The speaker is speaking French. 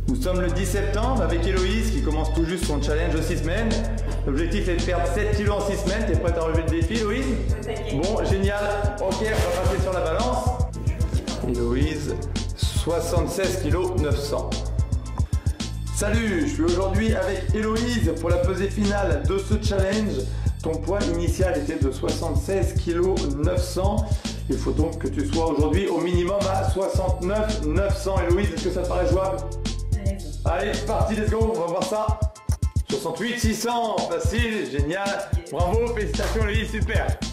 Nous sommes le 10 septembre avec Héloïse qui commence tout juste son challenge de 6 semaines. L'objectif est de perdre 7 kg en 6 semaines. T'es prête à relever le défi, Héloïse? Bon, génial. Ok, on va passer sur la balance. Héloïse, 76 kg 900. Salut, je suis aujourd'hui avec Héloïse pour la pesée finale de ce challenge. Ton poids initial était de 76 kg 900. Il faut donc que tu sois aujourd'hui au minimum à 69 900. Héloïse, est-ce que ça te paraît jouable? Allez, c'est parti, let's go, on va voir ça. 68 600, facile, génial. Bravo, félicitations Héloïse, super.